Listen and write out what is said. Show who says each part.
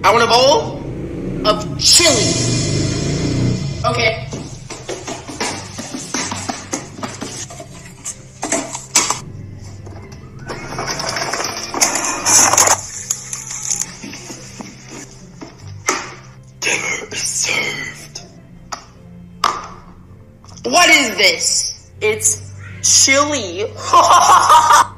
Speaker 1: I want a bowl of chili. Okay. Dinner is served. What is this?
Speaker 2: It's chili.